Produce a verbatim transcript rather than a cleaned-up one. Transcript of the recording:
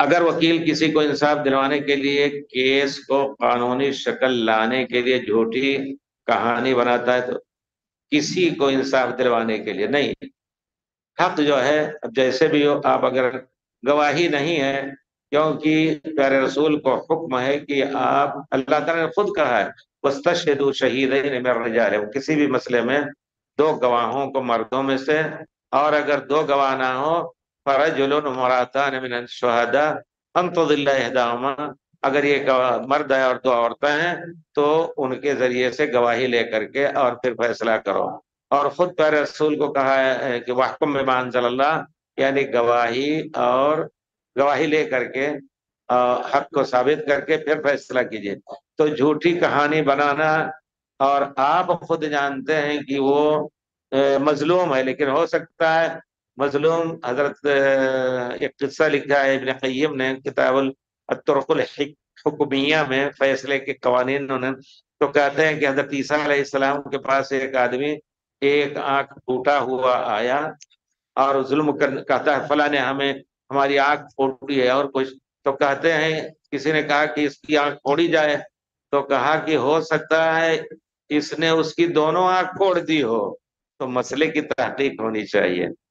اگر وکیل کسی کو انصاف دلوانے کے لیے کیس کو قانونی شکل لانے کے لیے جھوٹی کہانی بناتا ہے تو کسی کو انصاف دلوانے کے لیے نہیں، حق جو ہے اب جیسے بھی ہو، آپ اگر گواہی نہیں ہے، کیونکہ پیارے رسول کو حکم ہے کہ آپ، اللہ تعالیٰ نے خود کہا ہے وَاسْتَشْهِدُوا شَهِيدَيْنِ مِن رِجَالِكُمْ، کسی بھی مسئلے میں دو گواہوں کو مردوں میں سے، اور اگر دو گواہ نہ ہو فَرَجُلٌ وَامْرَأَتَانِ مِنَ الشُّهَدَاءِ أَن تُضِلَّ إِحْدَاهُمَا، اگر یہ گواہ مرد ہے اور دو عورتیں ہیں تو ان کے ذریعے سے گواہی لے کر کے اور پھر فیصلہ کرو۔ اور خود پیارے رسول کو کہا ہے کہ وَاحْكُم بِمَا أَنزَلَ اللَّهُ، یعنی گواہی اور گواہی لے کر کے حق کو ثابت کر کے پھر فیصلہ کیجیے۔ تو جھوٹی کہانی بنانا، اور آپ خود جانتے ہیں کہ وہ مظلوم ہے، لیکن ہو سکتا ہے مظلوم، حضرت ایک قصہ لکھا ہے ابن قیم نے کتاب الطرق الحکمیہ میں، فیصلے کے قوانین انہوں نے، تو کہتے ہیں کہ حضرت عیسیٰ علیہ السلام کے پاس ایک آدمی ایک آنکھ ٹوٹا ہوا آیا اور ظلم کر کہتا ہے فلاں نے ہمیں ہماری آنکھ پھوڑی ہے اور کچھ، تو کہتے ہیں کسی نے کہا کہ اس کی آنکھ پھوڑی جائے، تو کہا کہ ہو سکتا ہے اس نے اس کی دونوں آنکھ پھوڑ دی ہو، تو مسئلے کی تحقیق ہونی چاہیے۔